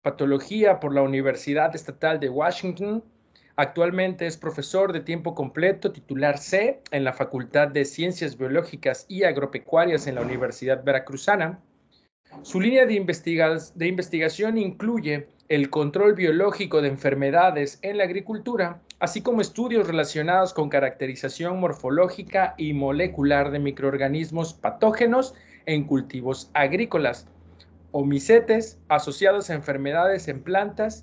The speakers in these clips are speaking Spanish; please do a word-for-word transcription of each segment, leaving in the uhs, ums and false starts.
patología por la Universidad Estatal de Washington. Actualmente es profesor de tiempo completo, titular C, en la Facultad de Ciencias Biológicas y Agropecuarias en la Universidad Veracruzana. Su línea de, investiga de investigación incluye el control biológico de enfermedades en la agricultura, así como estudios relacionados con caracterización morfológica y molecular de microorganismos patógenos en cultivos agrícolas, o micetes asociados a enfermedades en plantas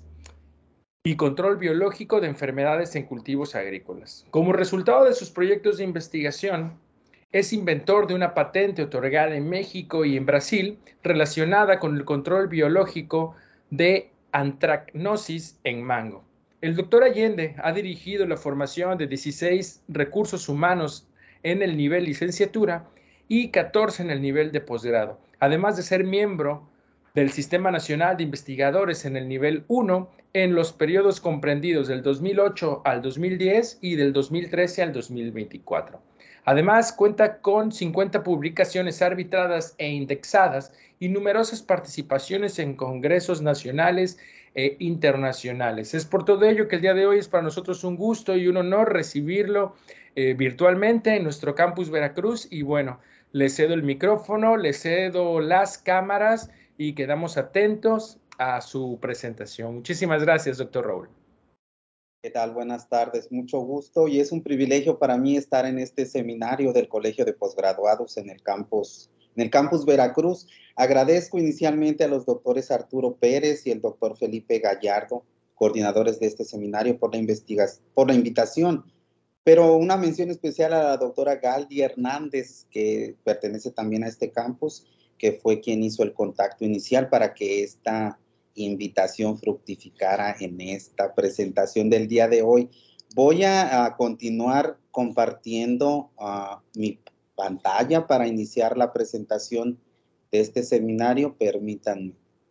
y control biológico de enfermedades en cultivos agrícolas. Como resultado de sus proyectos de investigación, es inventor de una patente otorgada en México y en Brasil relacionada con el control biológico de antracnosis en mango. El doctor Allende ha dirigido la formación de dieciséis recursos humanos en el nivel licenciatura y catorce en el nivel de posgrado, además de ser miembro del Sistema Nacional de Investigadores en el nivel uno en los periodos comprendidos del dos mil ocho al dos mil diez y del dos mil trece al dos mil veinticuatro. Además, cuenta con cincuenta publicaciones arbitradas e indexadas y numerosas participaciones en congresos nacionales e internacionales. Es por todo ello que el día de hoy es para nosotros un gusto y un honor recibirlo eh, virtualmente en nuestro campus Veracruz. Y bueno, le cedo el micrófono, le cedo las cámaras y quedamos atentos a su presentación. Muchísimas gracias, doctor Raúl. ¿Qué tal? Buenas tardes, mucho gusto y es un privilegio para mí estar en este seminario del Colegio de Posgraduados en el campus, en el campus Veracruz. Agradezco inicialmente a los doctores Arturo Pérez y el doctor Felipe Gallardo, coordinadores de este seminario, por la, investigación, por la invitación, pero una mención especial a la doctora Galdi Hernández, que pertenece también a este campus, que fue quien hizo el contacto inicial para que esta invitación fructificara en esta presentación del día de hoy. Voy a, a continuar compartiendo uh, mi pantalla para iniciar la presentación de este seminario. Permítanme.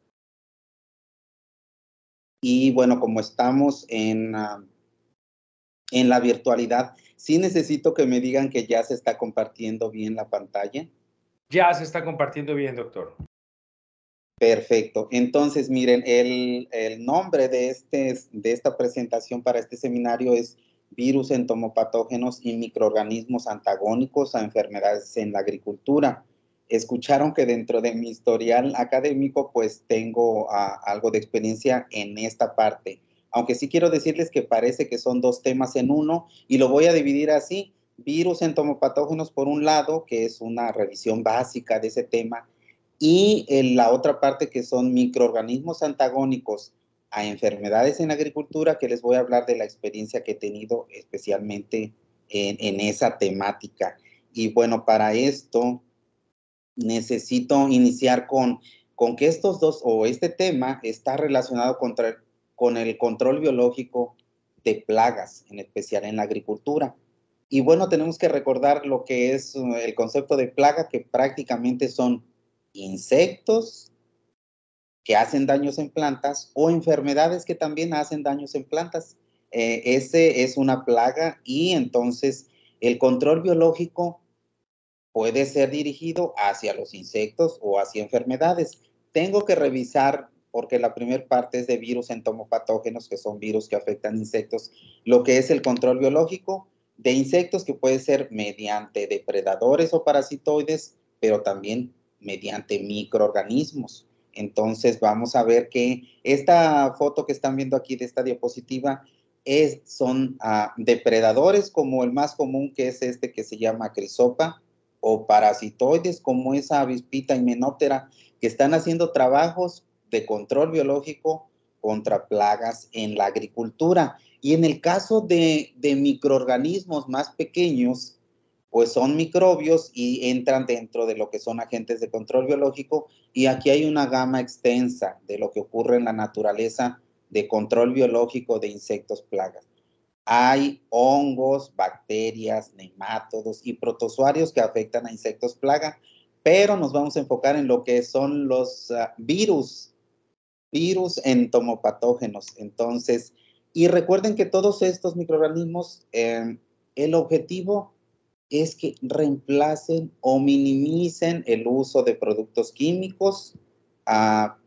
Y bueno, como estamos en, uh, en la virtualidad, sí necesito que me digan que ya se está compartiendo bien la pantalla. Ya se está compartiendo bien, doctor. Perfecto. Entonces, miren, el, el nombre de, este, de esta presentación para este seminario es Virus, entomopatógenos y microorganismos antagónicos a enfermedades en la agricultura. Escucharon que dentro de mi historial académico, pues tengo uh, algo de experiencia en esta parte. Aunque sí quiero decirles que parece que son dos temas en uno y lo voy a dividir así. Virus, entomopatógenos por un lado, que es una revisión básica de ese tema, y en la otra parte que son microorganismos antagónicos a enfermedades en la agricultura, que les voy a hablar de la experiencia que he tenido especialmente en, en esa temática. Y bueno, para esto necesito iniciar con, con que estos dos, o este tema está relacionado contra, con el control biológico de plagas, en especial en la agricultura. Y bueno, tenemos que recordar lo que es el concepto de plaga, que prácticamente son insectos que hacen daños en plantas o enfermedades que también hacen daños en plantas. Eh, ese es una plaga y entonces el control biológico puede ser dirigido hacia los insectos o hacia enfermedades. Tengo que revisar, porque la primera parte es de virus entomopatógenos, que son virus que afectan insectos, lo que es el control biológico de insectos, que puede ser mediante depredadores o parasitoides, pero también mediante microorganismos. Entonces vamos a ver que esta foto que están viendo aquí de esta diapositiva es, son uh, depredadores, como el más común, que es este que se llama crisopa, o parasitoides como esa avispita himenóptera, que están haciendo trabajos de control biológico contra plagas en la agricultura. Y en el caso de, de microorganismos más pequeños, pues son microbios y entran dentro de lo que son agentes de control biológico, y aquí hay una gama extensa de lo que ocurre en la naturaleza de control biológico de insectos plagas. Hay hongos, bacterias, nemátodos y protozoarios que afectan a insectos plaga, pero nos vamos a enfocar en lo que son los uh, virus, virus entomopatógenos. Entonces, y recuerden que todos estos microorganismos, eh, el objetivo es que reemplacen o minimicen el uso de productos químicos uh,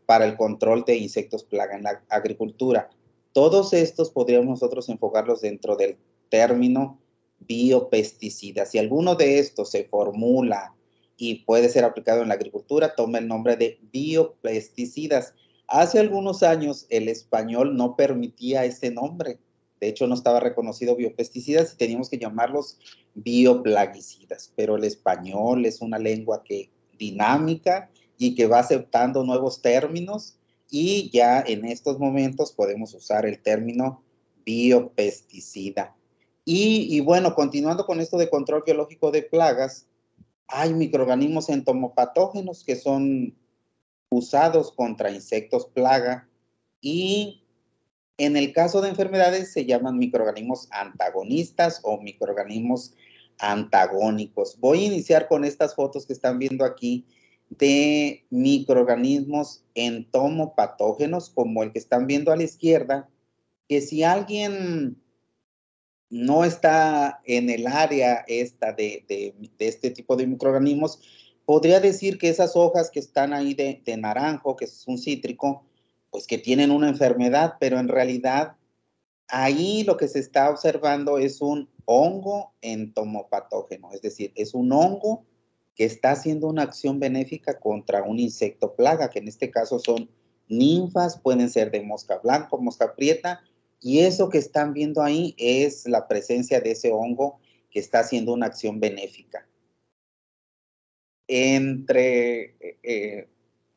para el control de insectos plaga en la agricultura. Todos estos podríamos nosotros enfocarlos dentro del término biopesticidas. Si alguno de estos se formula y puede ser aplicado en la agricultura, toma el nombre de biopesticidas. Hace algunos años el español no permitía ese nombre. De hecho, no estaba reconocido biopesticidas y teníamos que llamarlos bioplaguicidas. Pero el español es una lengua que dinámica y que va aceptando nuevos términos, y ya en estos momentos podemos usar el término biopesticida. Y, y bueno, continuando con esto de control biológico de plagas, hay microorganismos entomopatógenos que son usados contra insectos plaga, y en el caso de enfermedades se llaman microorganismos antagonistas o microorganismos antagónicos. Voy a iniciar con estas fotos que están viendo aquí de microorganismos entomopatógenos, como el que están viendo a la izquierda, que si alguien no está en el área esta de, de, de este tipo de microorganismos, podría decir que esas hojas que están ahí de, de naranjo, que es un cítrico, pues que tienen una enfermedad, pero en realidad ahí lo que se está observando es un hongo entomopatógeno, es decir, es un hongo que está haciendo una acción benéfica contra un insecto plaga, que en este caso son ninfas, pueden ser de mosca blanca, mosca prieta, y eso que están viendo ahí es la presencia de ese hongo que está haciendo una acción benéfica. Entre, eh,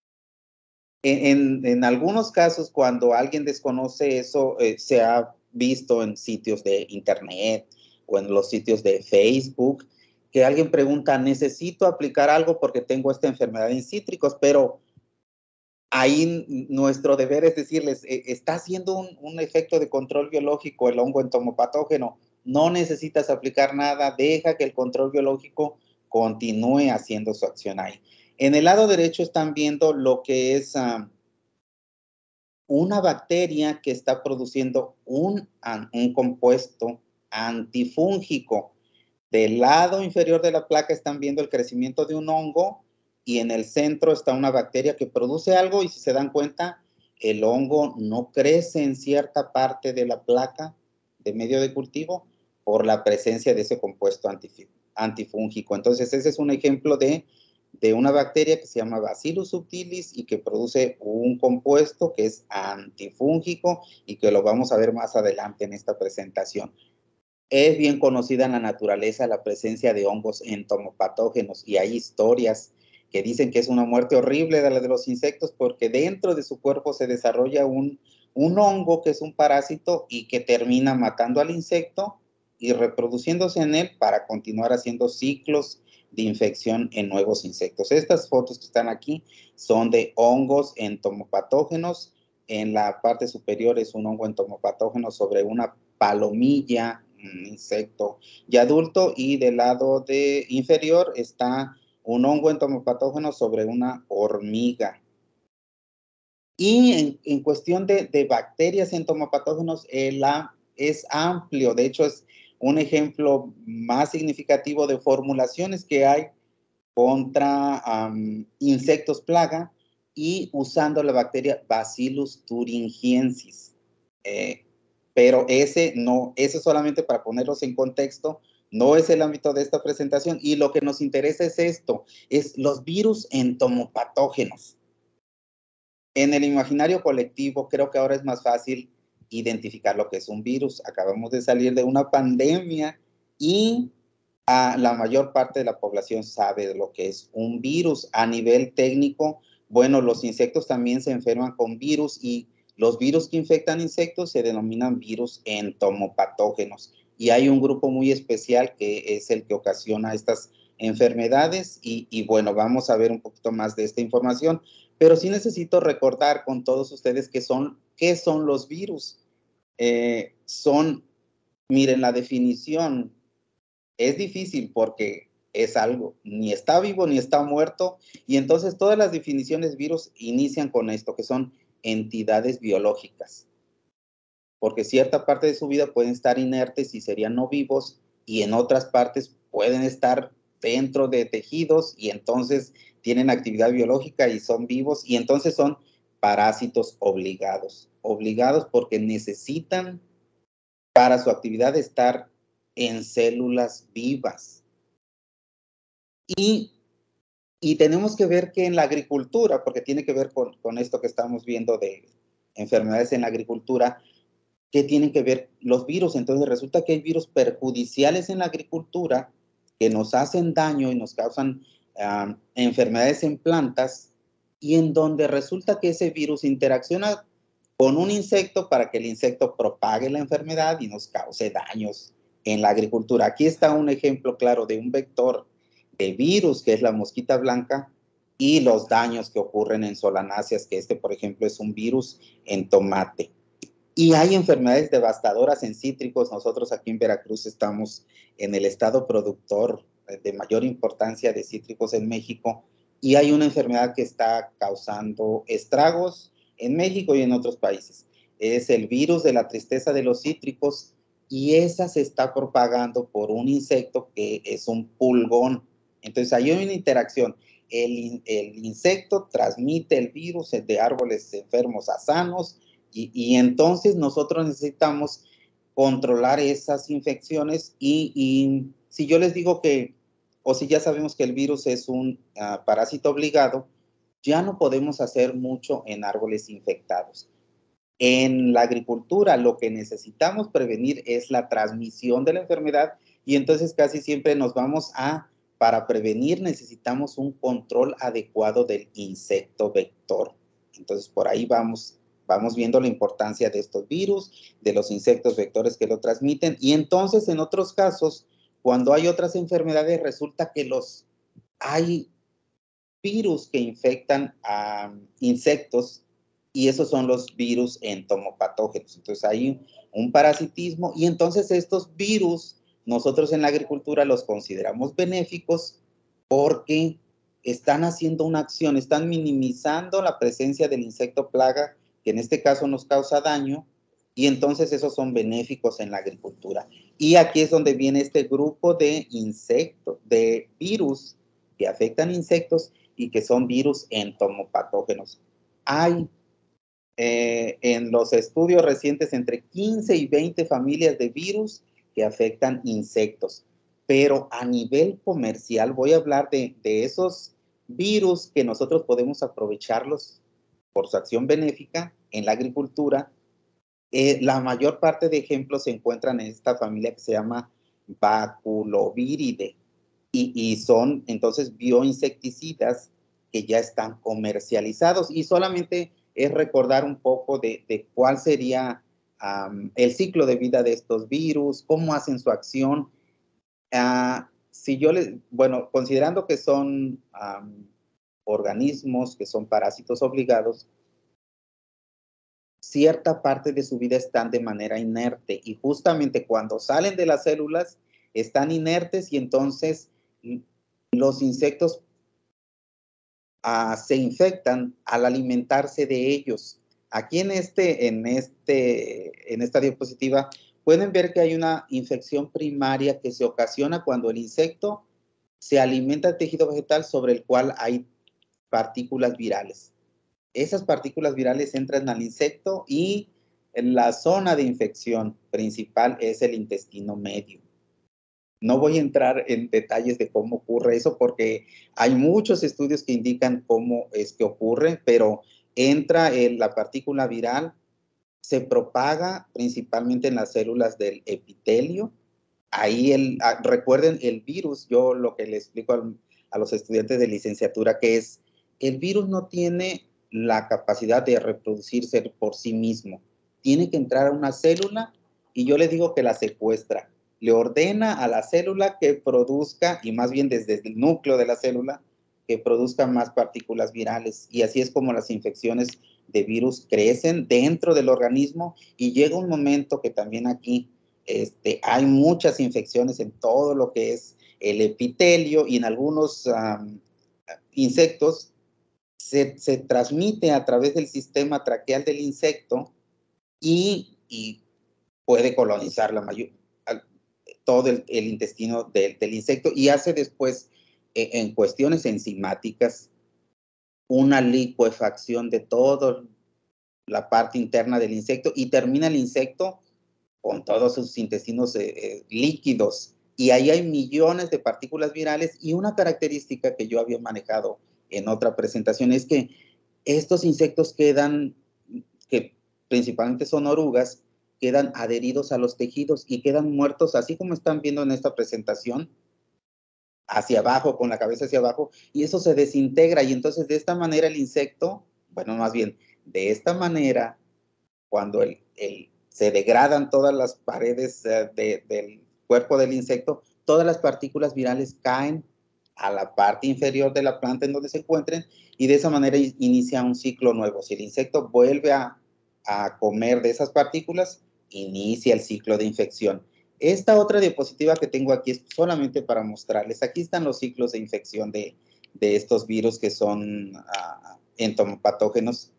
en, en algunos casos, cuando alguien desconoce eso, eh, se ha visto en sitios de internet o en los sitios de Facebook, que alguien pregunta, necesito aplicar algo porque tengo esta enfermedad en cítricos, pero ahí nuestro deber es decirles, está haciendo un, un efecto de control biológico el hongo entomopatógeno, no necesitas aplicar nada, deja que el control biológico continúe haciendo su acción ahí. En el lado derecho están viendo lo que es um, una bacteria que está produciendo un, un compuesto antifúngico. Del lado inferior de la placa están viendo el crecimiento de un hongo, y en el centro está una bacteria que produce algo, y si se dan cuenta, el hongo no crece en cierta parte de la placa de medio de cultivo por la presencia de ese compuesto antifúngico. Entonces, ese es un ejemplo de, de una bacteria que se llama Bacillus subtilis y que produce un compuesto que es antifúngico y que lo vamos a ver más adelante en esta presentación. Es bien conocida en la naturaleza la presencia de hongos entomopatógenos, y hay historias que dicen que es una muerte horrible de la de los insectos porque dentro de su cuerpo se desarrolla un, un hongo que es un parásito y que termina matando al insecto y reproduciéndose en él para continuar haciendo ciclos de infección en nuevos insectos. Estas fotos que están aquí son de hongos entomopatógenos. En la parte superior es un hongo entomopatógeno sobre una palomilla, un insecto ya adulto, y del lado de inferior está un hongo entomopatógeno sobre una hormiga. Y en, en cuestión de, de bacterias entomopatógenos, eh, la, es amplio. De hecho, es un ejemplo más significativo de formulaciones que hay contra um, insectos plaga y usando la bacteria Bacillus thuringiensis. Eh, pero ese no, ese solamente para ponerlos en contexto, no es el ámbito de esta presentación, y lo que nos interesa es esto, es los virus entomopatógenos. En el imaginario colectivo creo que ahora es más fácil identificar lo que es un virus. Acabamos de salir de una pandemia y a la mayor parte de la población sabe de lo que es un virus. A nivel técnico, bueno, los insectos también se enferman con virus, y los virus que infectan insectos se denominan virus entomopatógenos. Y hay un grupo muy especial que es el que ocasiona estas enfermedades, y, y bueno, vamos a ver un poquito más de esta información. Pero sí necesito recordar con todos ustedes que son, qué son los virus. Eh, son, miren, la definición es difícil porque es algo, ni está vivo ni está muerto, y entonces todas las definiciones virus inician con esto, que son entidades biológicas, porque cierta parte de su vida pueden estar inertes y serían no vivos, y en otras partes pueden estar dentro de tejidos y entonces tienen actividad biológica y son vivos, y entonces son parásitos obligados. Obligados porque necesitan para su actividad estar en células vivas. Y, y tenemos que ver que en la agricultura, porque tiene que ver con, con esto que estamos viendo de enfermedades en la agricultura, que tienen que ver los virus. Entonces resulta que hay virus perjudiciales en la agricultura que nos hacen daño y nos causan um, enfermedades en plantas, y en donde resulta que ese virus interacciona con un insecto para que el insecto propague la enfermedad y nos cause daños en la agricultura. Aquí está un ejemplo claro de un vector de virus, que es la mosquita blanca, y los daños que ocurren en solanáceas, que este, por ejemplo, es un virus en tomate. Y hay enfermedades devastadoras en cítricos. Nosotros aquí en Veracruz estamos en el estado productor de mayor importancia de cítricos en México, y hay una enfermedad que está causando estragos en México y en otros países. Es el virus de la tristeza de los cítricos, y esa se está propagando por un insecto que es un pulgón. Entonces ahí hay una interacción. El, el insecto transmite el virus de árboles enfermos a sanos, y, y entonces nosotros necesitamos controlar esas infecciones. Y, y si yo les digo que, o si ya sabemos que el virus es un uh, parásito obligado, ya no podemos hacer mucho en árboles infectados. En la agricultura lo que necesitamos prevenir es la transmisión de la enfermedad, y entonces casi siempre nos vamos a, para prevenir necesitamos un control adecuado del insecto vector. Entonces por ahí vamos, vamos viendo la importancia de estos virus, de los insectos vectores que lo transmiten. Y entonces en otros casos, cuando hay otras enfermedades, resulta que los, hay virus que infectan a insectos, y esos son los virus entomopatógenos. Entonces hay un parasitismo, y entonces estos virus nosotros en la agricultura los consideramos benéficos porque están haciendo una acción, están minimizando la presencia del insecto plaga, que en este caso nos causa daño, y entonces esos son benéficos en la agricultura. Y aquí es donde viene este grupo de insectos, de virus que afectan insectos y que son virus entomopatógenos. Hay eh, en los estudios recientes entre quince y veinte familias de virus que afectan insectos, pero a nivel comercial voy a hablar de, de esos virus que nosotros podemos aprovecharlos por su acción benéfica en la agricultura. Eh, la mayor parte de ejemplos se encuentran en esta familia que se llama Baculoviridae, y, y son entonces bioinsecticidas que ya están comercializados, y solamente es recordar un poco de, de cuál sería um, el ciclo de vida de estos virus, cómo hacen su acción. Uh, si yo les, bueno, considerando que son um, organismos que son parásitos obligados, cierta parte de su vida están de manera inerte, y justamente cuando salen de las células están inertes, y entonces los insectos uh, se infectan al alimentarse de ellos. Aquí en, este, en, este, en esta diapositiva pueden ver que hay una infección primaria que se ocasiona cuando el insecto se alimenta del tejido vegetal sobre el cual hay partículas virales. Esas partículas virales entran al insecto, y la zona de infección principal es el intestino medio. No voy a entrar en detalles de cómo ocurre eso porque hay muchos estudios que indican cómo es que ocurre, pero entra en la partícula viral, se propaga principalmente en las células del epitelio. Ahí, el, recuerden, el virus, yo lo que le explico a, a los estudiantes de licenciatura, que es, el virus no tiene la capacidad de reproducirse por sí mismo. Tiene que entrar a una célula, y yo les digo que la secuestra. Le ordena a la célula que produzca, y más bien desde el núcleo de la célula, que produzca más partículas virales. Y así es como las infecciones de virus crecen dentro del organismo, y llega un momento que también aquí este, hay muchas infecciones en todo lo que es el epitelio, y en algunos um, insectos se, se transmite a través del sistema traqueal del insecto, y, y puede colonizar la mayor, todo el, el intestino de, del insecto, y hace después, eh, en cuestiones enzimáticas, una licuefacción de toda la parte interna del insecto y termina el insecto con todos sus intestinos eh, eh, líquidos. Y ahí hay millones de partículas virales y una característica que yo había manejado en otra presentación es que estos insectos quedan, que principalmente son orugas, quedan adheridos a los tejidos y quedan muertos, así como están viendo en esta presentación, hacia abajo, con la cabeza hacia abajo, y eso se desintegra. Y entonces de esta manera el insecto, bueno, más bien, de esta manera, cuando el, el, se degradan todas las paredes uh, de, del cuerpo del insecto, todas las partículas virales caen a la parte inferior de la planta en donde se encuentren y de esa manera inicia un ciclo nuevo. Si el insecto vuelve a, a comer de esas partículas, inicia el ciclo de infección. Esta otra diapositiva que tengo aquí es solamente para mostrarles. Aquí están los ciclos de infección de, de estos virus que son uh, entomopatógenos.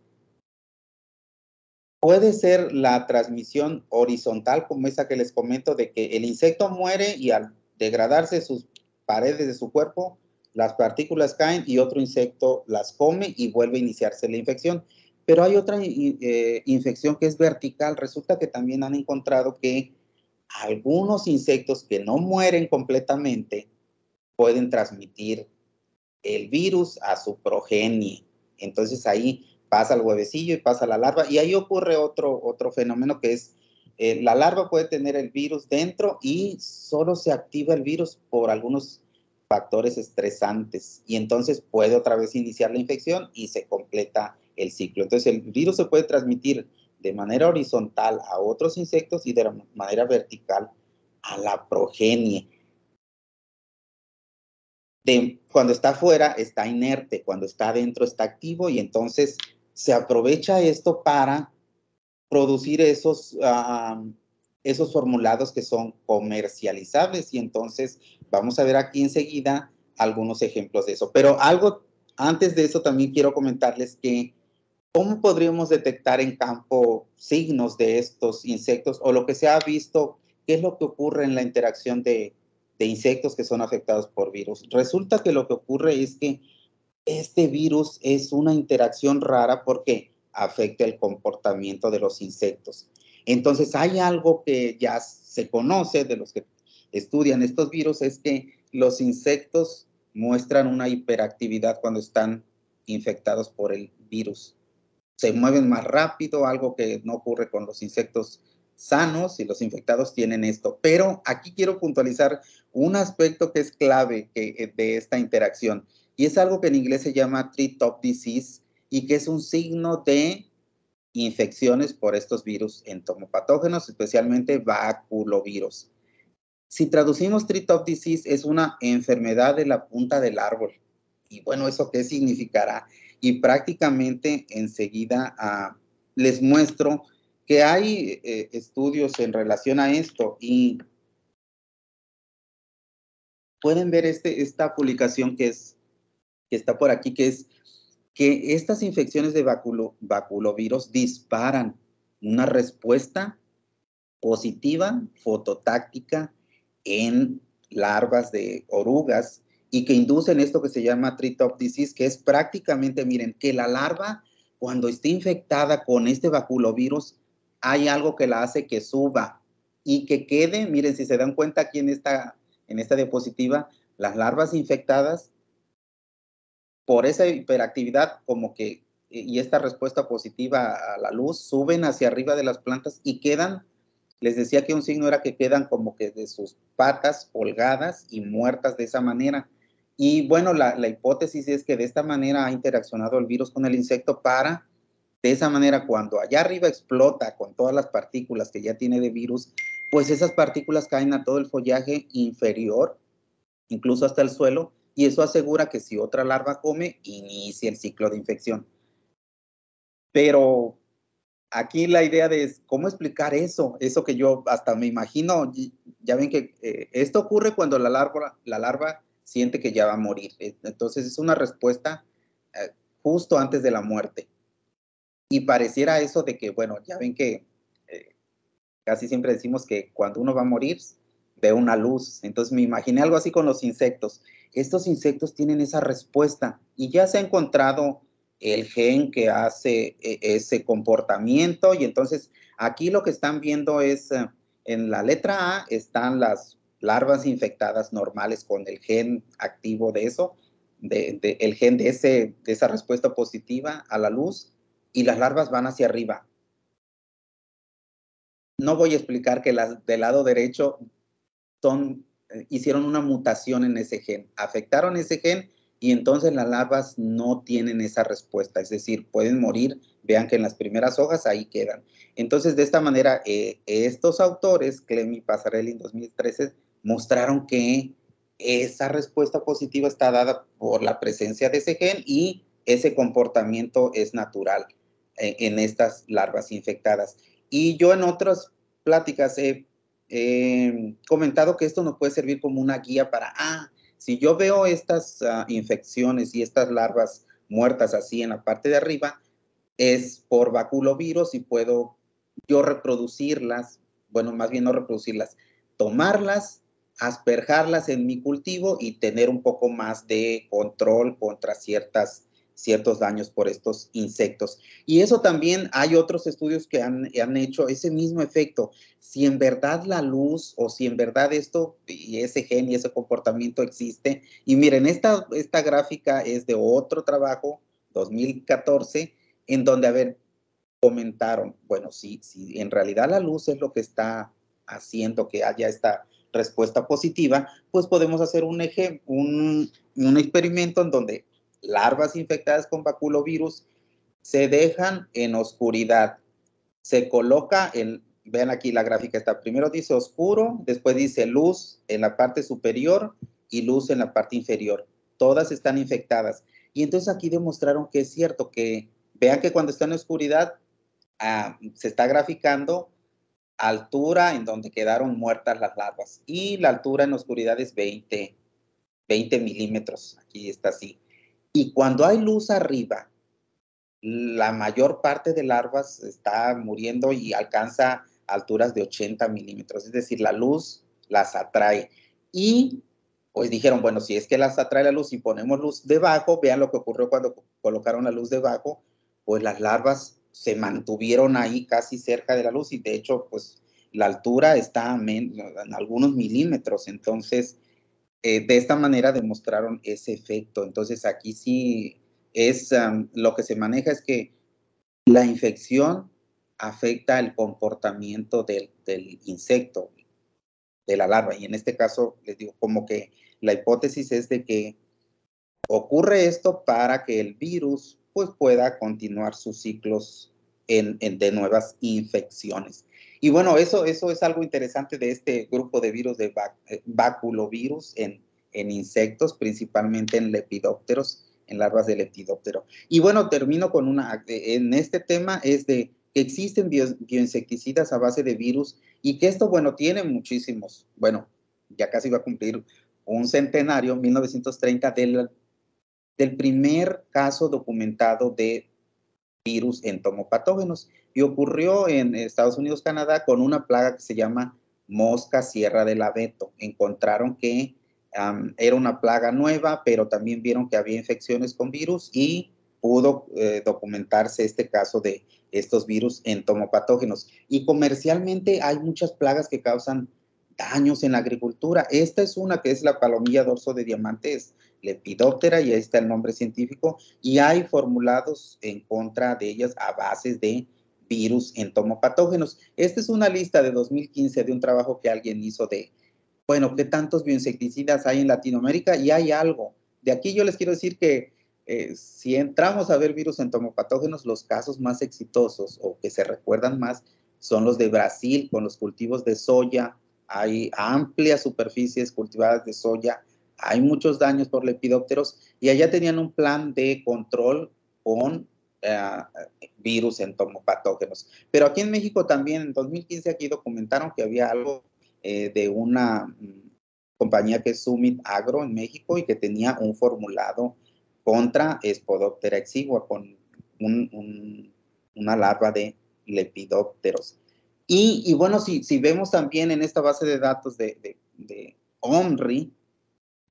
Puede ser la transmisión horizontal, como esa que les comento, de que el insecto muere y al degradarse sus paredes de su cuerpo, las partículas caen y otro insecto las come y vuelve a iniciarse la infección. Pero hay otra eh, infección que es vertical. Resulta que también han encontrado que algunos insectos que no mueren completamente pueden transmitir el virus a su progenie. Entonces ahí pasa el huevecillo y pasa la larva y ahí ocurre otro, otro fenómeno que es eh, la larva puede tener el virus dentro y solo se activa el virus por algunos factores estresantes y entonces puede otra vez iniciar la infección y se completa el ciclo. Entonces el virus se puede transmitir de manera horizontal a otros insectos y de manera vertical a la progenie. De, cuando está afuera está inerte, cuando está adentro está activo y entonces se aprovecha esto para producir esos, uh, esos formulados que son comercializables y entonces vamos a ver aquí enseguida algunos ejemplos de eso. Pero algo antes de eso también quiero comentarles que ¿cómo podríamos detectar en campo signos de estos insectos o lo que se ha visto? ¿Qué es lo que ocurre en la interacción de, de insectos que son afectados por virus? Resulta que lo que ocurre es que este virus es una interacción rara porque afecta el comportamiento de los insectos. Entonces, hay algo que ya se conoce de los que estudian estos virus, es que los insectos muestran una hiperactividad cuando están infectados por el virus. Se mueven más rápido, algo que no ocurre con los insectos sanos y los infectados tienen esto. Pero aquí quiero puntualizar un aspecto que es clave que, de esta interacción y es algo que en inglés se llama tree-top disease y que es un signo de infecciones por estos virus entomopatógenos, especialmente baculovirus. Si traducimos tree-top disease es una enfermedad de la punta del árbol. Y bueno, ¿eso qué significará? Y prácticamente enseguida uh, les muestro que hay eh, estudios en relación a esto y pueden ver este, esta publicación que, es, que está por aquí, que es que estas infecciones de baculo, baculovirus disparan una respuesta positiva fototáctica en larvas de orugas y que inducen esto que se llama tree-top disease, que es prácticamente, miren, que la larva cuando esté infectada con este baculovirus, hay algo que la hace que suba y que quede, miren, si se dan cuenta aquí en esta, en esta diapositiva, las larvas infectadas por esa hiperactividad como que y esta respuesta positiva a la luz suben hacia arriba de las plantas y quedan. Les decía que un signo era que quedan como que de sus patas colgadas y muertas de esa manera. Y bueno, la, la hipótesis es que de esta manera ha interaccionado el virus con el insecto para, de esa manera, cuando allá arriba explota con todas las partículas que ya tiene de virus, pues esas partículas caen a todo el follaje inferior, incluso hasta el suelo, y eso asegura que si otra larva come, inicia el ciclo de infección. Pero aquí la idea de cómo explicar eso, eso que yo hasta me imagino, ya ven que eh, esto ocurre cuando la larva, la larva siente que ya va a morir. Entonces es una respuesta eh, justo antes de la muerte. Y pareciera eso de que, bueno, ya ven que eh, casi siempre decimos que cuando uno va a morir, ve una luz. Entonces me imaginé algo así con los insectos. Estos insectos tienen esa respuesta y ya se ha encontrado el gen que hace ese comportamiento. Y entonces aquí lo que están viendo es, en la letra A están las larvas infectadas normales con el gen activo de eso, de, de, el gen de, ese, de esa respuesta positiva a la luz, y las larvas van hacia arriba. No voy a explicar que las del lado derecho son, eh, hicieron una mutación en ese gen, afectaron ese gen, y entonces las larvas no tienen esa respuesta, es decir, pueden morir. Vean que en las primeras hojas ahí quedan. Entonces, de esta manera, eh, estos autores, Clem y Passarelli en dos mil trece, mostraron que esa respuesta positiva está dada por la presencia de ese gen y ese comportamiento es natural eh, en estas larvas infectadas. Y yo en otras pláticas he eh, comentado que esto nos puede servir como una guía para, ah, si yo veo estas uh, infecciones y estas larvas muertas así en la parte de arriba, es por baculovirus y puedo yo reproducirlas, bueno, más bien no reproducirlas, tomarlas, asperjarlas en mi cultivo y tener un poco más de control contra ciertas, ciertos daños por estos insectos. Y eso también hay otros estudios que han, han hecho ese mismo efecto. Si en verdad la luz o si en verdad esto y ese gen y ese comportamiento existe. Y miren, esta, esta gráfica es de otro trabajo, dos mil catorce, en donde, a ver, comentaron, bueno, si, si en realidad la luz es lo que está haciendo que haya esta respuesta positiva, pues podemos hacer un, eje, un, un experimento en donde larvas infectadas con baculovirus se dejan en oscuridad. Se coloca en, vean aquí la gráfica está, primero dice oscuro, después dice luz en la parte superior y luz en la parte inferior. Todas están infectadas. Y entonces aquí demostraron que es cierto, que vean que cuando está en oscuridad, ah, se está graficando altura en donde quedaron muertas las larvas. Y la altura en oscuridad es veinte, veinte milímetros. Aquí está así. Y cuando hay luz arriba, la mayor parte de larvas está muriendo y alcanza alturas de ochenta milímetros. Es decir, la luz las atrae. Y pues dijeron, bueno, si es que las atrae la luz y ponemos luz debajo, vean lo que ocurrió cuando colocaron la luz debajo, pues las larvas se mantuvieron ahí casi cerca de la luz y de hecho, pues la altura está en algunos milímetros. Entonces, eh, de esta manera demostraron ese efecto. Entonces, aquí sí es um, lo que se maneja es que la infección afecta el comportamiento del, del insecto, de la larva. Y en este caso, les digo, como que la hipótesis es de que ocurre esto para que el virus pues, pueda continuar sus ciclos en, en, de nuevas infecciones. Y bueno, eso, eso es algo interesante de este grupo de virus de bac, baculovirus en, en insectos, principalmente en lepidópteros, en larvas de lepidóptero. Y bueno, termino con una, en este tema es de que existen bio, bioinsecticidas a base de virus y que esto, bueno, tiene muchísimos, bueno, ya casi va a cumplir un centenario, mil novecientos treinta, del, del primer caso documentado de virus entomopatógenos. Y ocurrió en Estados Unidos, Canadá, con una plaga que se llama mosca sierra del abeto. Encontraron que um, era una plaga nueva, pero también vieron que había infecciones con virus y pudo eh, documentarse este caso de estos virus entomopatógenos. Y comercialmente hay muchas plagas que causan daños en la agricultura. Esta es una que es la palomilla dorso de diamante, es Lepidoptera, y ahí está el nombre científico, y hay formulados en contra de ellas a base de virus entomopatógenos. Esta es una lista de dos mil quince de un trabajo que alguien hizo de, bueno, ¿qué tantos bioinsecticidas hay en Latinoamérica? Y hay algo. De aquí yo les quiero decir que eh, si entramos a ver virus entomopatógenos, los casos más exitosos o que se recuerdan más son los de Brasil con los cultivos de soya. Hay amplias superficies cultivadas de soya, hay muchos daños por lepidópteros y allá tenían un plan de control con uh, virus entomopatógenos. Pero aquí en México también en dos mil quince aquí documentaron que había algo eh, de una um, compañía que es Summit Agro en México y que tenía un formulado contra Spodoptera exigua con un, un, una larva de lepidópteros. Y, y bueno, si, si vemos también en esta base de datos de, de, de OMRI,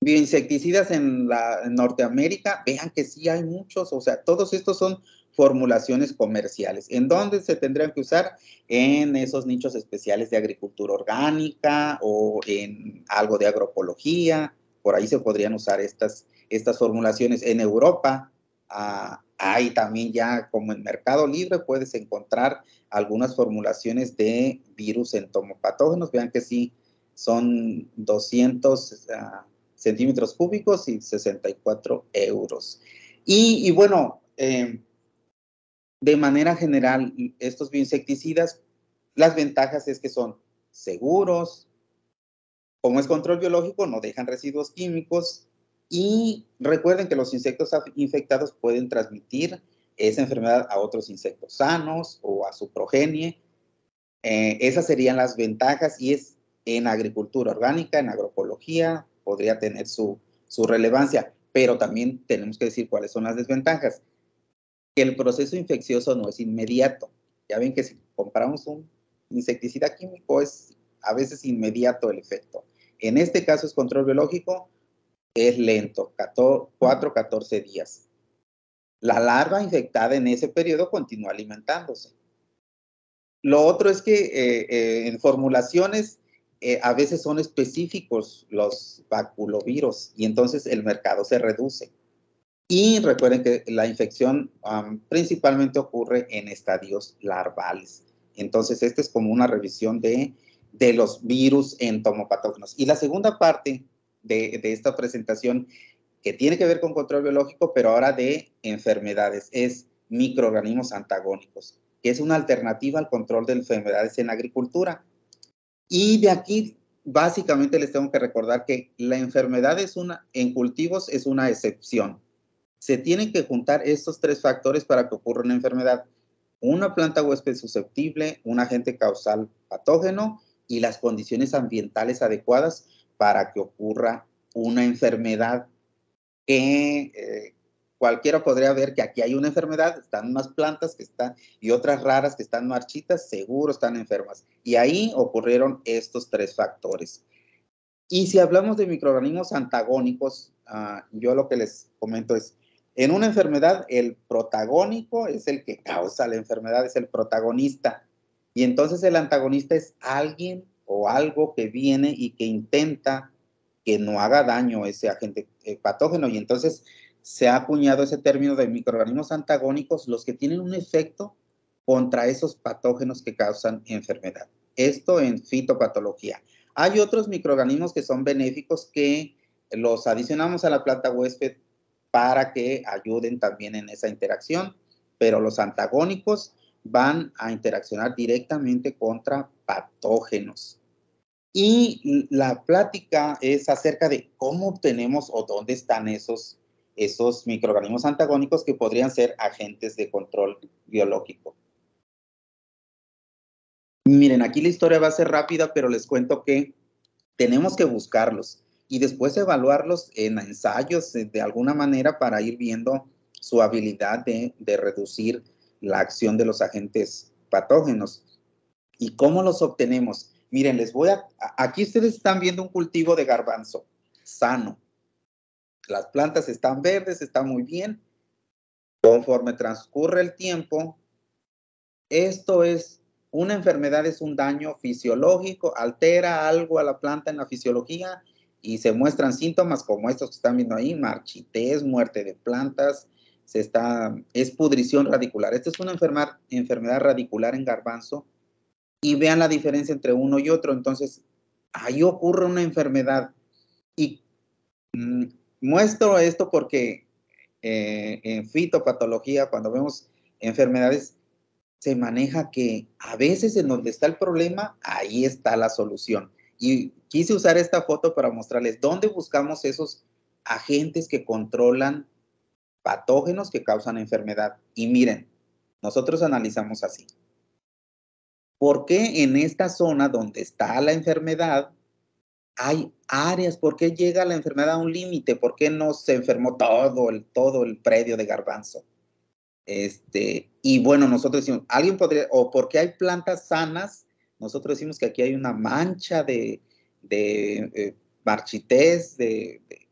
Bioinsecticidas en, la, en Norteamérica, vean que sí hay muchos, o sea, todos estos son formulaciones comerciales. ¿En dónde se tendrían que usar? En esos nichos especiales de agricultura orgánica o en algo de agroecología, por ahí se podrían usar estas, estas formulaciones. En Europa ah, hay también ya, como en Mercado Libre, puedes encontrar algunas formulaciones de virus entomopatógenos. Vean que sí, son doscientos... Uh, centímetros cúbicos y sesenta y cuatro euros. Y, y bueno, eh, de manera general, estos bioinsecticidas, las ventajas es que son seguros, como es control biológico, no dejan residuos químicos y recuerden que los insectos infectados pueden transmitir esa enfermedad a otros insectos sanos o a su progenie. Eh, esas serían las ventajas y es en agricultura orgánica, en agroecología, podría tener su, su relevancia, pero también tenemos que decir cuáles son las desventajas. Que el proceso infeccioso no es inmediato. Ya ven que si compramos un insecticida químico es a veces inmediato el efecto. En este caso es control biológico, es lento, cuatro a catorce días. La larva infectada en ese periodo continúa alimentándose. Lo otro es que eh, eh, en formulaciones eh, a veces son específicos los baculovirus y entonces el mercado se reduce. Y recuerden que la infección um, principalmente ocurre en estadios larvales. Entonces, esta es como una revisión de, de los virus entomopatógenos. Y la segunda parte de, de esta presentación, que tiene que ver con control biológico, pero ahora de enfermedades, es microorganismos antagónicos, que es una alternativa al control de enfermedades en agricultura. Y de aquí, básicamente, les tengo que recordar que la enfermedad es una, en cultivos es una excepción. Se tienen que juntar estos tres factores para que ocurra una enfermedad. Una planta huésped susceptible, un agente causal patógeno y las condiciones ambientales adecuadas para que ocurra una enfermedad que eh, cualquiera podría ver que aquí hay una enfermedad, están unas plantas que están y otras raras que están marchitas, seguro están enfermas. Y ahí ocurrieron estos tres factores. Y si hablamos de microorganismos antagónicos, uh, yo lo que les comento es, en una enfermedad el protagónico es el que causa la enfermedad, es el protagonista. Y entonces el antagonista es alguien o algo que viene y que intenta que no haga daño ese agente eh, patógeno. Y entonces se ha acuñado ese término de microorganismos antagónicos, los que tienen un efecto contra esos patógenos que causan enfermedad. Esto en fitopatología. Hay otros microorganismos que son benéficos que los adicionamos a la planta huésped para que ayuden también en esa interacción, pero los antagónicos van a interaccionar directamente contra patógenos. Y la plática es acerca de cómo obtenemos o dónde están esos, esos microorganismos antagónicos que podrían ser agentes de control biológico. Miren, aquí la historia va a ser rápida, pero les cuento que tenemos que buscarlos y después evaluarlos en ensayos de, de alguna manera para ir viendo su habilidad de, de reducir la acción de los agentes patógenos. ¿Y cómo los obtenemos? Miren, les voy a... Aquí ustedes están viendo un cultivo de garbanzo sano. Las plantas están verdes, están muy bien. Conforme transcurre el tiempo, esto es... Una enfermedad es un daño fisiológico, altera algo a la planta en la fisiología y se muestran síntomas como estos que están viendo ahí, marchitez, muerte de plantas, se está, es pudrición radicular. Esta es una enfermedad, enfermedad radicular en garbanzo y vean la diferencia entre uno y otro. Entonces, ahí ocurre una enfermedad y mmm, muestro esto porque eh, en fitopatología, cuando vemos enfermedades, se maneja que a veces en donde está el problema, ahí está la solución. Y quise usar esta foto para mostrarles dónde buscamos esos agentes que controlan patógenos que causan enfermedad. Y miren, nosotros analizamos así. ¿Por qué en esta zona donde está la enfermedad hay áreas? ¿Por qué llega la enfermedad a un límite? ¿Por qué no se enfermó todo el, todo el predio de garbanzo? Este, y bueno, nosotros decimos, alguien podría, o porque hay plantas sanas, nosotros decimos que aquí hay una mancha de, de eh, marchitez, de, de,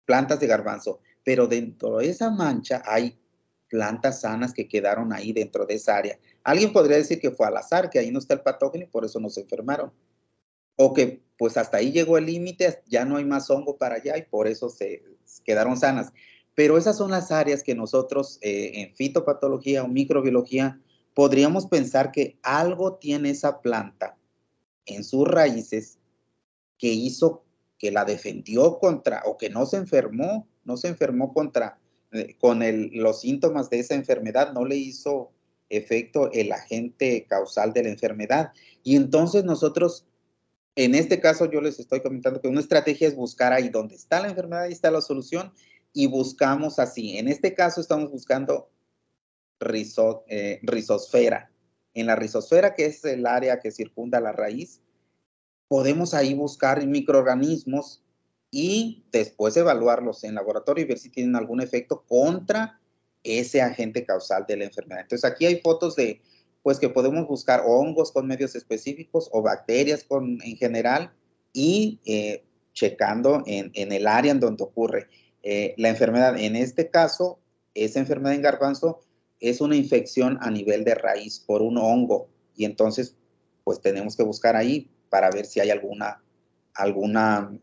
plantas de garbanzo, pero dentro de esa mancha hay plantas sanas que quedaron ahí dentro de esa área. Alguien podría decir que fue al azar, que ahí no está el patógeno y por eso no se enfermaron. O que pues hasta ahí llegó el límite, ya no hay más hongo para allá y por eso se quedaron sanas. Pero esas son las áreas que nosotros eh, en fitopatología o microbiología podríamos pensar que algo tiene esa planta en sus raíces que hizo que la defendió contra, o que no se enfermó, no se enfermó contra, eh, con el, los síntomas de esa enfermedad, no le hizo efecto el agente causal de la enfermedad. Y entonces nosotros, en este caso yo les estoy comentando que una estrategia es buscar ahí donde está la enfermedad, ahí está la solución, y buscamos así. En este caso estamos buscando rizo, eh, rizosfera. En la rizosfera, que es el área que circunda la raíz, podemos ahí buscar microorganismos y después evaluarlos en laboratorio y ver si tienen algún efecto contra ese agente causal de la enfermedad. Entonces aquí hay fotos de, pues que podemos buscar hongos con medios específicos o bacterias con, en general y eh, checando en, en el área en donde ocurre eh, la enfermedad. En este caso, esa enfermedad en garbanzo es una infección a nivel de raíz por un hongo y entonces pues tenemos que buscar ahí para ver si hay alguna, alguna,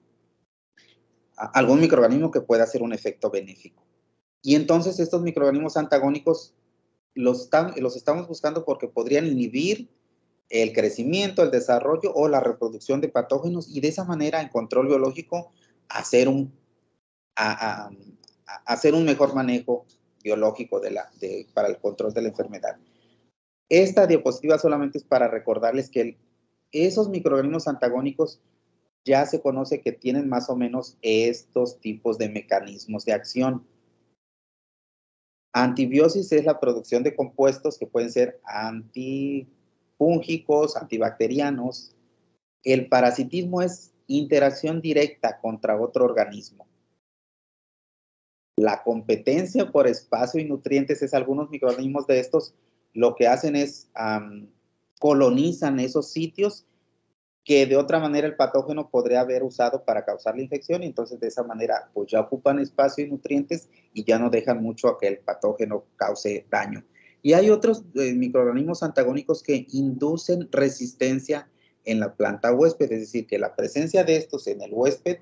algún microorganismo que pueda hacer un efecto benéfico. Y entonces estos microorganismos antagónicos los, están, los estamos buscando porque podrían inhibir el crecimiento, el desarrollo o la reproducción de patógenos y de esa manera en control biológico hacer un, a, a, a hacer un mejor manejo biológico de la, de, para el control de la enfermedad. Esta diapositiva solamente es para recordarles que el, esos microorganismos antagónicos ya se conoce que tienen más o menos estos tipos de mecanismos de acción. Antibiosis es la producción de compuestos que pueden ser antifúngicos, antibacterianos. El parasitismo es interacción directa contra otro organismo. La competencia por espacio y nutrientes es algunos microorganismos de estos lo que hacen es um, colonizan esos sitios que de otra manera el patógeno podría haber usado para causar la infección y entonces de esa manera pues ya ocupan espacio y nutrientes y ya no dejan mucho a que el patógeno cause daño. Y hay otros eh, microorganismos antagónicos que inducen resistencia en la planta huésped, es decir, que la presencia de estos en el huésped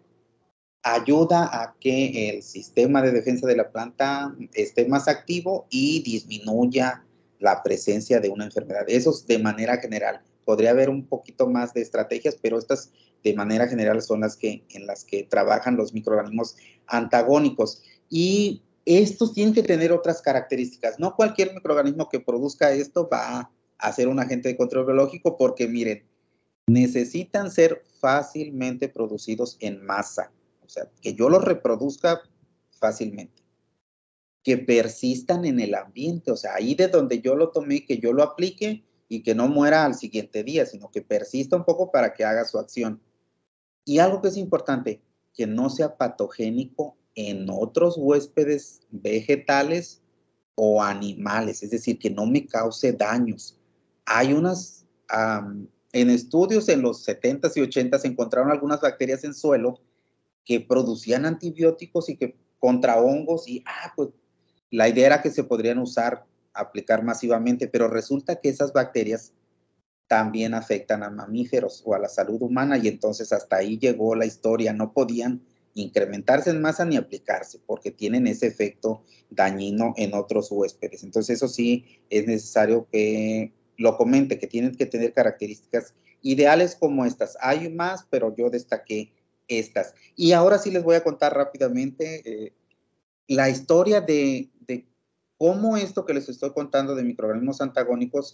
ayuda a que el sistema de defensa de la planta esté más activo y disminuya la presencia de una enfermedad. Eso es de manera general. Podría haber un poquito más de estrategias, pero estas de manera general son las que, en las que trabajan los microorganismos antagónicos. Y estos tienen que tener otras características. No cualquier microorganismo que produzca esto va a ser un agente de control biológico porque, miren, necesitan ser fácilmente producidos en masa. O sea, que yo los reproduzca fácilmente. Que persistan en el ambiente. O sea, ahí de donde yo lo tomé, que yo lo aplique y que no muera al siguiente día, sino que persista un poco para que haga su acción. Y algo que es importante, que no sea patogénico en otros huéspedes vegetales o animales. Es decir, que no me cause daños. Hay unas... Um, en estudios en los setentas y ochentas se encontraron algunas bacterias en suelo que producían antibióticos y que contra hongos y ah, pues la idea era que se podrían usar, aplicar masivamente, pero resulta que esas bacterias también afectan a mamíferos o a la salud humana y entonces hasta ahí llegó la historia, no podían incrementarse en masa ni aplicarse porque tienen ese efecto dañino en otros huéspedes. Entonces eso sí es necesario que lo comente, que tienen que tener características ideales como estas. Hay más, pero yo destaqué estas. Y ahora sí les voy a contar rápidamente eh, la historia de, de cómo esto que les estoy contando de microorganismos antagónicos,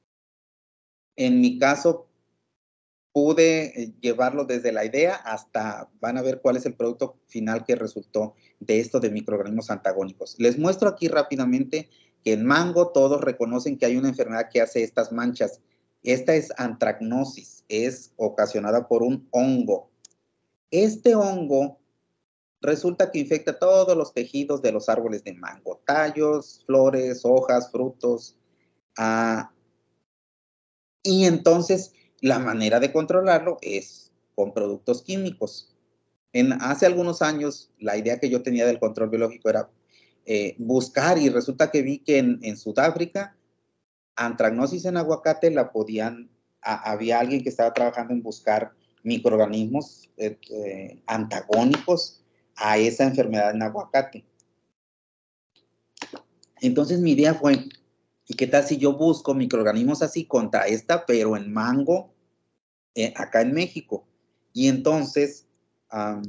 en mi caso, pude llevarlo desde la idea hasta, van a ver cuál es el producto final que resultó de esto de microorganismos antagónicos. Les muestro aquí rápidamente que en mango todos reconocen que hay una enfermedad que hace estas manchas. Esta es antracnosis, es ocasionada por un hongo. Este hongo resulta que infecta todos los tejidos de los árboles de mango, tallos, flores, hojas, frutos. Ah, y entonces la manera de controlarlo es con productos químicos. En, hace algunos años, la idea que yo tenía del control biológico era eh, buscar, y resulta que vi que en, en Sudáfrica, antragnosis en aguacate la podían, a, había alguien que estaba trabajando en buscar microorganismos eh, eh, antagónicos a esa enfermedad en aguacate. Entonces mi idea fue, ¿y qué tal si yo busco microorganismos así contra esta, pero en mango, eh, acá en México? Y entonces, um,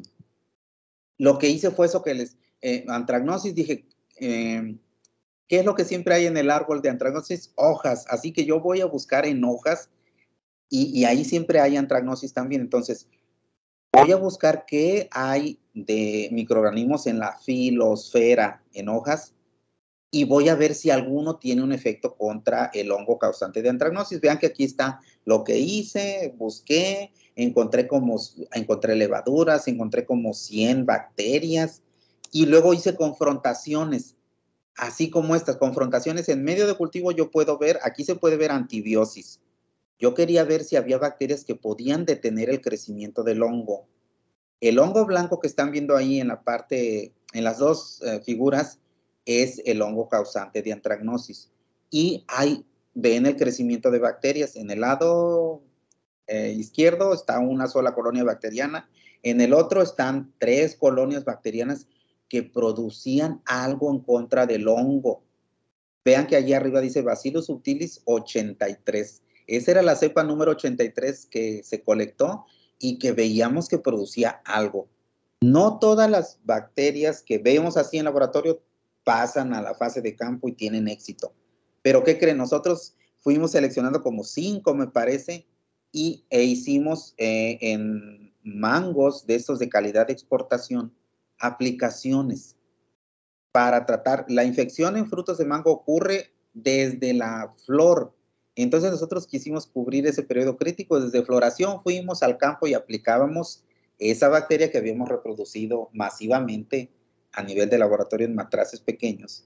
lo que hice fue eso que les, eh, antragnosis, dije, eh, ¿qué es lo que siempre hay en el árbol de antragnosis? Hojas. Así que yo voy a buscar en hojas y, y ahí siempre hay antragnosis también. Entonces, voy a buscar qué hay de microorganismos en la filosfera, en hojas, y voy a ver si alguno tiene un efecto contra el hongo causante de antragnosis. Vean que aquí está lo que hice, busqué, encontré como, encontré levaduras, encontré como cien bacterias, y luego hice confrontaciones, así como estas confrontaciones en medio de cultivo. Yo puedo ver, aquí se puede ver antibiosis. Yo quería ver si había bacterias que podían detener el crecimiento del hongo. El hongo blanco que están viendo ahí en la parte, en las dos eh, figuras, es el hongo causante de antragnosis. Y hay, ven el crecimiento de bacterias. En el lado eh, izquierdo está una sola colonia bacteriana. En el otro están tres colonias bacterianas que producían algo en contra del hongo. Vean que allí arriba dice Bacillus subtilis ochenta y tres. Esa era la cepa número ochenta y tres que se colectó y que veíamos que producía algo. No todas las bacterias que vemos así en laboratorio pasan a la fase de campo y tienen éxito. Pero ¿qué creen? Nosotros fuimos seleccionando como cinco, me parece, y, e hicimos eh, en mangos de estos de calidad de exportación aplicaciones para tratar. La infección en frutos de mango ocurre desde la flor. Entonces nosotros quisimos cubrir ese periodo crítico. Desde floración fuimos al campo y aplicábamos esa bacteria que habíamos reproducido masivamente a nivel de laboratorio en matraces pequeños.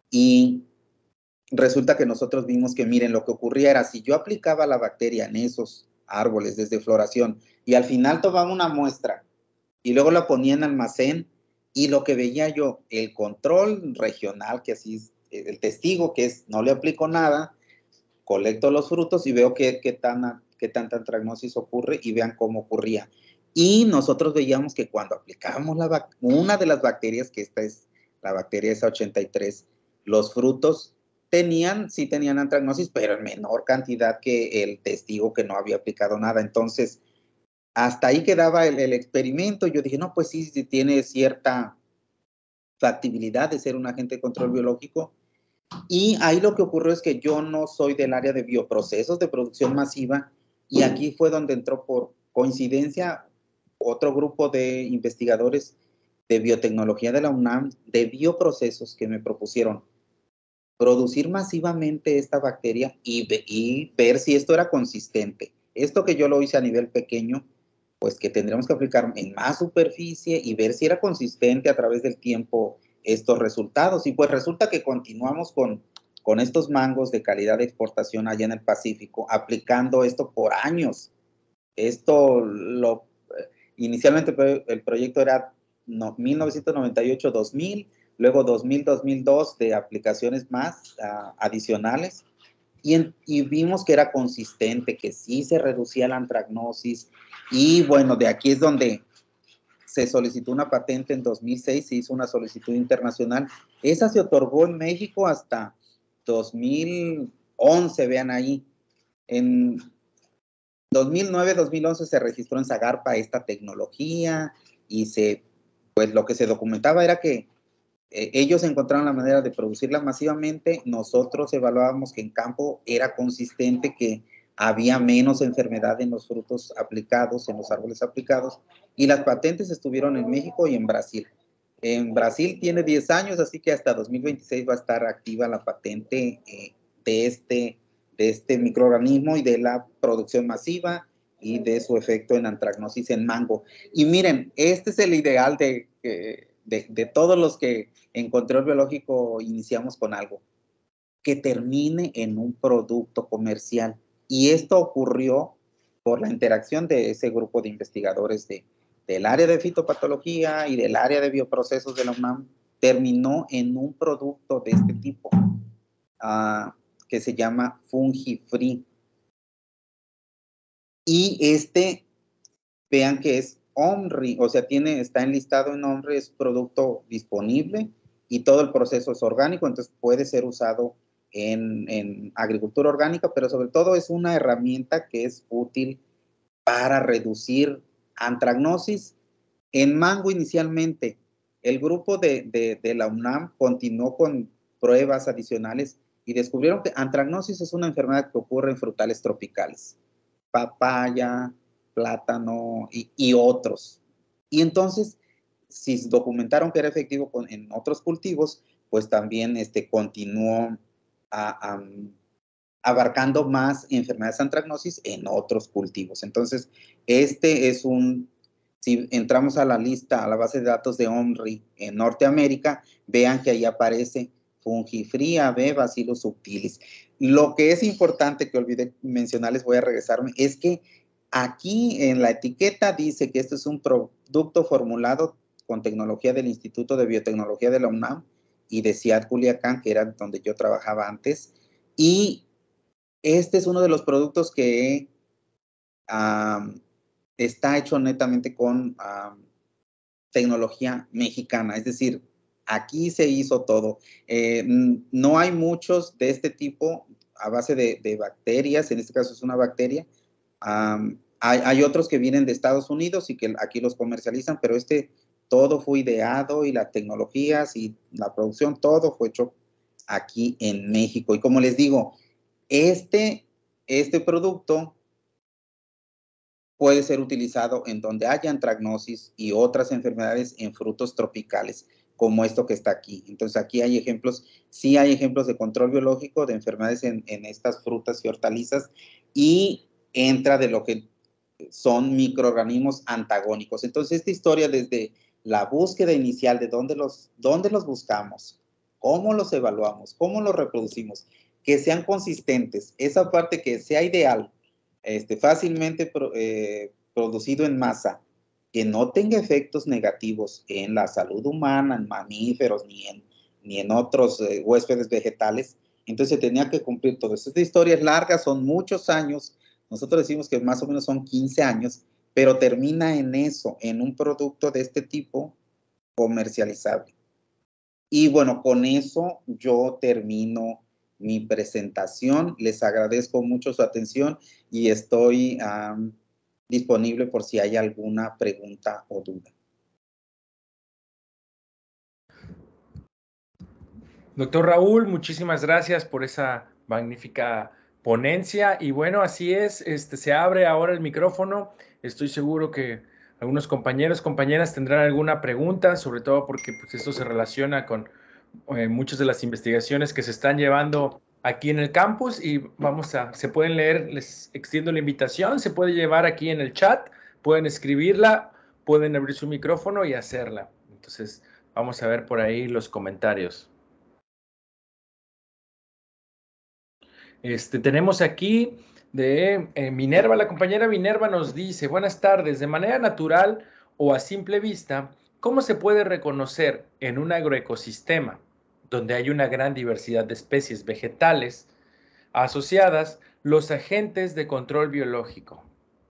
Y resulta que nosotros vimos que, miren, lo que ocurría era, si yo aplicaba la bacteria en esos árboles desde floración y al final tomaba una muestra y luego la ponía en almacén, y lo que veía yo, el control regional, que así es, el testigo, que es, no le aplico nada, colecto los frutos y veo qué, qué, tan, qué tanta antragnosis ocurre, y vean cómo ocurría. Y nosotros veíamos que cuando aplicábamos la, una de las bacterias, que esta es la bacteria esa ochenta y tres, los frutos tenían, sí tenían antragnosis, pero en menor cantidad que el testigo que no había aplicado nada. Entonces, hasta ahí quedaba el, el experimento. Yo dije, no, pues sí, sí tiene cierta factibilidad de ser un agente de control biológico. Y ahí lo que ocurrió es que yo no soy del área de bioprocesos de producción masiva, y aquí fue donde entró por coincidencia otro grupo de investigadores de biotecnología de la UNAM, de bioprocesos, que me propusieron producir masivamente esta bacteria y, y ver si esto era consistente. Esto que yo lo hice a nivel pequeño, pues que tendríamos que aplicar en más superficie y ver si era consistente a través del tiempo estos resultados. Y pues resulta que continuamos con, con estos mangos de calidad de exportación allá en el Pacífico, aplicando esto por años. Esto lo, inicialmente el proyecto era no, mil novecientos noventa y ocho a dos mil, luego dos mil a dos mil dos de aplicaciones más uh, adicionales, y, en, y vimos que era consistente, que sí se reducía la antragnosis. Y bueno, de aquí es donde se solicitó una patente en dos mil seis, se hizo una solicitud internacional. Esa se otorgó en México hasta dos mil once, vean ahí. En dos mil nueve, dos mil once se registró en Zagarpa esta tecnología, y se, pues lo que se documentaba era que eh, ellos encontraron la manera de producirla masivamente. Nosotros evaluábamos que en campo era consistente, que había menos enfermedad en los frutos aplicados, en los árboles aplicados, y las patentes estuvieron en México y en Brasil. En Brasil tiene diez años, así que hasta dos mil veintiséis va a estar activa la patente eh, de, este, de este microorganismo y de la producción masiva y de su efecto en antragnosis en mango. Y miren, este es el ideal de, de, de todos los que en control biológico iniciamos con algo, que termine en un producto comercial. Y esto ocurrió por la interacción de ese grupo de investigadores de, del área de fitopatología y del área de bioprocesos de la UNAM terminó en un producto de este tipo, uh, que se llama Fungi-Free. Y este, vean que es OMRI, o sea, tiene, está enlistado en OMRI, es producto disponible y todo el proceso es orgánico, entonces puede ser usado en, en agricultura orgánica, pero sobre todo es una herramienta que es útil para reducir antracnosis. En mango inicialmente, el grupo de, de, de la UNAM continuó con pruebas adicionales y descubrieron que antracnosis es una enfermedad que ocurre en frutales tropicales, papaya, plátano y, y otros. Y entonces, si documentaron que era efectivo con, en otros cultivos, pues también este, continuó a, a, abarcando más enfermedades de antracnosis en otros cultivos. Entonces, este es un, si entramos a la lista, a la base de datos de OMRI en Norteamérica, vean que ahí aparece Fungi-Free A B Bacillus subtilis. Lo que es importante que olvidé mencionarles, voy a regresarme, es que aquí en la etiqueta dice que este es un producto formulado con tecnología del Instituto de Biotecnología de la UNAM y de C I A D Culiacán, que era donde yo trabajaba antes, y este es uno de los productos que um, está hecho netamente con um, tecnología mexicana, es decir, aquí se hizo todo. Eh, no hay muchos de este tipo a base de, de bacterias, en este caso es una bacteria. Um, hay, hay otros que vienen de Estados Unidos y que aquí los comercializan, pero este todo fue ideado y las tecnologías y la producción, todo fue hecho aquí en México. Y como les digo, este, este producto puede ser utilizado en donde haya antracnosis y otras enfermedades en frutos tropicales, como esto que está aquí. Entonces, aquí hay ejemplos, sí hay ejemplos de control biológico de enfermedades en, en estas frutas y hortalizas, y entra de lo que son microorganismos antagónicos. Entonces, esta historia desde la búsqueda inicial de dónde los, dónde los buscamos, cómo los evaluamos, cómo los reproducimos, que sean consistentes, esa parte que sea ideal, este, fácilmente pro, eh, producido en masa, que no tenga efectos negativos en la salud humana, en mamíferos, ni en, ni en otros eh, huéspedes vegetales. Entonces tenía que cumplir todo eso. Esta historia es larga, son muchos años. Nosotros decimos que más o menos son quince años, pero termina en eso, en un producto de este tipo comercializable. Y bueno, con eso yo termino mi presentación. Les agradezco mucho su atención y estoy um, disponible por si hay alguna pregunta o duda. Doctor Raúl, muchísimas gracias por esa magnífica ponencia. Y bueno, así es, este, se abre ahora el micrófono. Estoy seguro que algunos compañeros, compañeras tendrán alguna pregunta, sobre todo porque pues, esto se relaciona con eh, muchas de las investigaciones que se están llevando aquí en el campus y vamos a, se pueden leer, les extiendo la invitación, se puede llevar aquí en el chat, pueden escribirla, pueden abrir su micrófono y hacerla. Entonces, vamos a ver por ahí los comentarios. Este, tenemos aquí de eh, Minerva, la compañera Minerva nos dice, buenas tardes, de manera natural o a simple vista, ¿cómo se puede reconocer en un agroecosistema donde hay una gran diversidad de especies vegetales asociadas los agentes de control biológico?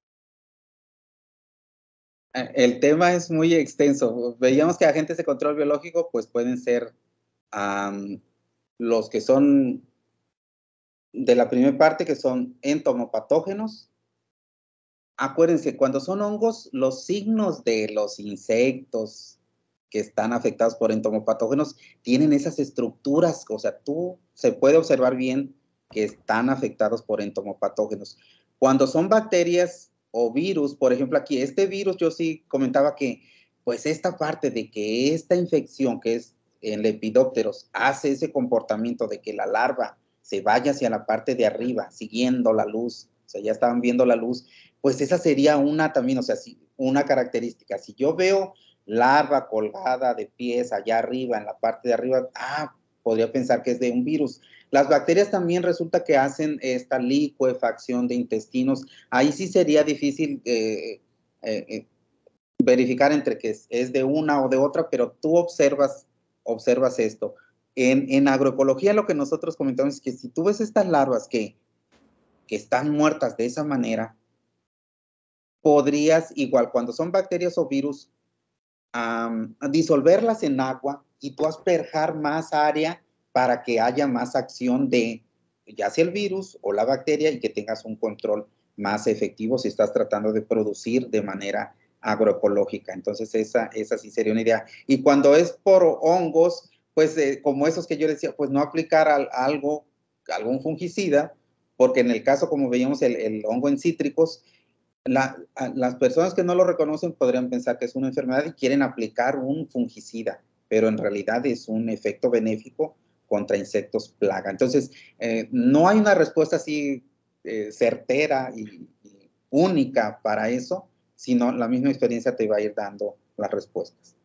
El tema es muy extenso. Veíamos que agentes de control biológico pues pueden ser um, los que son de la primera parte, que son entomopatógenos. Acuérdense, cuando son hongos, los signos de los insectos que están afectados por entomopatógenos tienen esas estructuras, o sea, tú se puede observar bien que están afectados por entomopatógenos. Cuando son bacterias o virus, por ejemplo, aquí este virus, yo sí comentaba que, pues esta parte de que esta infección que es en Lepidópteros hace ese comportamiento de que la larva se vaya hacia la parte de arriba, siguiendo la luz, o sea, ya estaban viendo la luz, pues esa sería una también, o sea, una característica. Si yo veo larva colgada de pies allá arriba, en la parte de arriba, ah, podría pensar que es de un virus. Las bacterias también resulta que hacen esta licuefacción de intestinos. Ahí sí sería difícil eh, eh, verificar entre que es, es de una o de otra, pero tú observas, observas esto. En, en agroecología lo que nosotros comentamos es que si tú ves estas larvas que, que están muertas de esa manera, podrías, igual cuando son bacterias o virus, um, disolverlas en agua y tú asperjar más área para que haya más acción de ya sea el virus o la bacteria y que tengas un control más efectivo si estás tratando de producir de manera agroecológica. Entonces esa, esa sí sería una idea. Y cuando es por hongos, pues eh, como esos que yo decía, pues no aplicar al, algo, algún fungicida, porque en el caso, como veíamos, el, el hongo en cítricos, la, las personas que no lo reconocen podrían pensar que es una enfermedad y quieren aplicar un fungicida, pero en realidad es un efecto benéfico contra insectos plaga. Entonces, eh, no hay una respuesta así eh, certera y, y única para eso, sino la misma experiencia te va a ir dando las respuestas.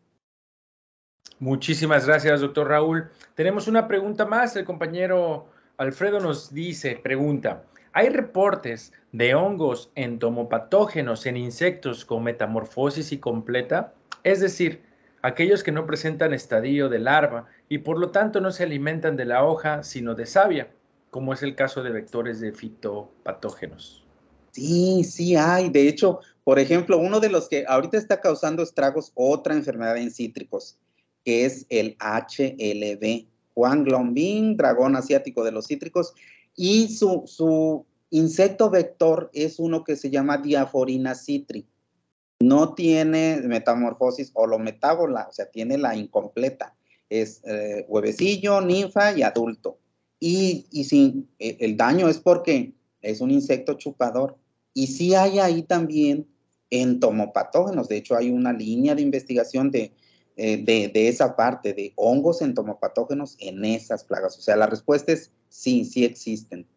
Muchísimas gracias, doctor Raúl. Tenemos una pregunta más. El compañero Alfredo nos dice, pregunta, ¿hay reportes de hongos entomopatógenos en insectos con metamorfosis incompleta? Es decir, aquellos que no presentan estadio de larva y por lo tanto no se alimentan de la hoja, sino de savia, como es el caso de vectores de fitopatógenos. Sí, sí hay. De hecho, por ejemplo, uno de los que ahorita está causando estragos, otra enfermedad en cítricos, que es el H L V, Huanglongbing, dragón asiático de los cítricos, y su, su insecto vector es uno que se llama Diaphorina citri. No tiene metamorfosis holometábola, o sea, tiene la incompleta. Es eh, huevecillo, ninfa y adulto. Y, y sí, el daño es porque es un insecto chupador. Y sí hay ahí también entomopatógenos. De hecho, hay una línea de investigación de, eh, de, de esa parte, de hongos entomopatógenos en esas plagas. O sea, la respuesta es sí, sí existen.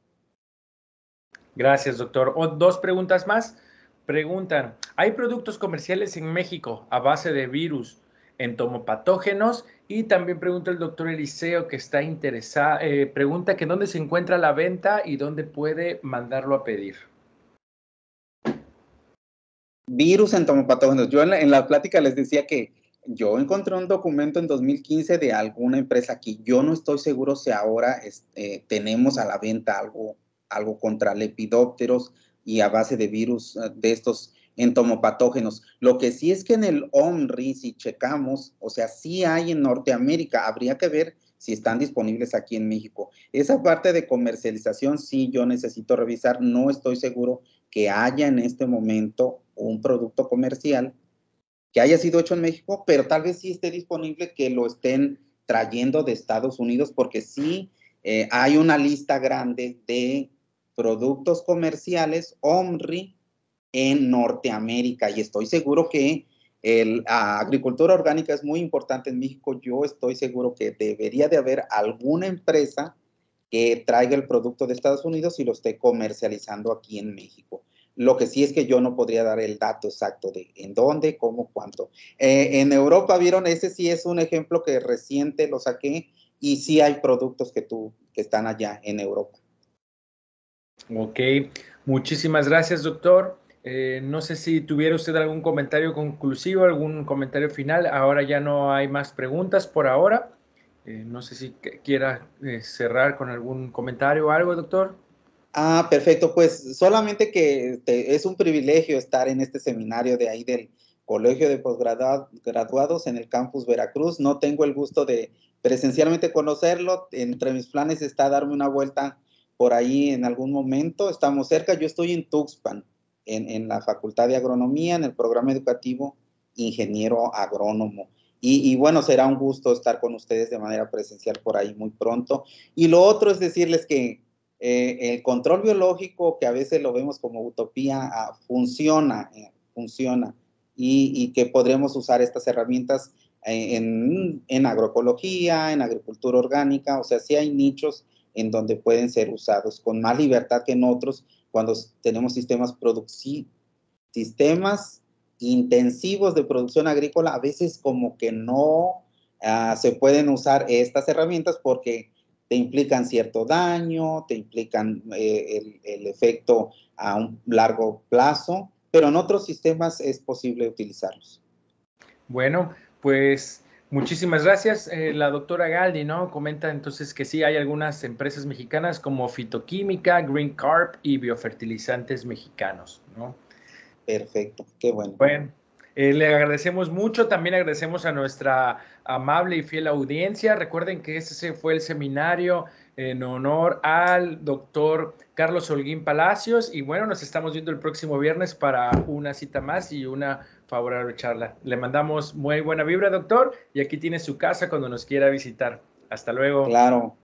Gracias, doctor. O, dos preguntas más. Preguntan, ¿hay productos comerciales en México a base de virus entomopatógenos? Y también pregunta el doctor Eliseo que está interesado, eh, pregunta que dónde se encuentra la venta y dónde puede mandarlo a pedir. Virus entomopatógenos. Yo en la, en la plática les decía que yo encontré un documento en dos mil quince de alguna empresa aquí. Yo no estoy seguro si ahora es, eh, tenemos a la venta algo, algo contra lepidópteros y a base de virus uh, de estos entomopatógenos. Lo que sí es que en el OMRI, si checamos, o sea, sí hay en Norteamérica, habría que ver si están disponibles aquí en México. Esa parte de comercialización sí yo necesito revisar, no estoy seguro que haya en este momento un producto comercial que haya sido hecho en México, pero tal vez sí esté disponible que lo estén trayendo de Estados Unidos, porque sí eh, hay una lista grande de productos comerciales OMRI en Norteamérica y estoy seguro que el, la agricultura orgánica es muy importante en México. Yo estoy seguro que debería de haber alguna empresa que traiga el producto de Estados Unidos y lo esté comercializando aquí en México. Lo que sí es que yo no podría dar el dato exacto de en dónde, cómo, cuánto. Eh, en Europa, ¿vieron? Ese sí es un ejemplo que reciente lo saqué y sí hay productos que, tú, que están allá en Europa. Ok, muchísimas gracias, doctor. Eh, no sé si tuviera usted algún comentario conclusivo, algún comentario final. Ahora ya no hay más preguntas por ahora. Eh, no sé si quiera eh, cerrar con algún comentario o algo, doctor. Ah, perfecto. Pues solamente que este, es un privilegio estar en este seminario de ahí del Colegio de Postgraduados en el campus Veracruz. No tengo el gusto de presencialmente conocerlo. Entre mis planes está darme una vuelta por ahí en algún momento. Estamos cerca. Yo estoy en Tuxpan, en, en la Facultad de Agronomía, en el programa educativo Ingeniero Agrónomo. Y, y bueno, será un gusto estar con ustedes de manera presencial por ahí muy pronto. Y lo otro es decirles que Eh, el control biológico, que a veces lo vemos como utopía, ah, funciona, eh, funciona, y, y que podremos usar estas herramientas eh, en, en agroecología, en agricultura orgánica, o sea, sí hay nichos en donde pueden ser usados con más libertad que en otros cuando tenemos sistemas productivos, sistemas intensivos de producción agrícola, a veces como que no uh, se pueden usar estas herramientas porque te implican cierto daño, te implican eh, el, el efecto a un largo plazo, pero en otros sistemas es posible utilizarlos. Bueno, pues muchísimas gracias. Eh, la doctora Galdi, ¿no? Comenta entonces que sí hay algunas empresas mexicanas como Fitoquímica, Green Carp y biofertilizantes mexicanos, ¿no? Perfecto, qué bueno. Bueno, eh, le agradecemos mucho, también agradecemos a nuestra amable y fiel audiencia. Recuerden que ese fue el seminario en honor al doctor Carlos Holguín Palacios y bueno, nos estamos viendo el próximo viernes para una cita más y una favorable charla. Le mandamos muy buena vibra, doctor, y aquí tiene su casa cuando nos quiera visitar. Hasta luego. Claro.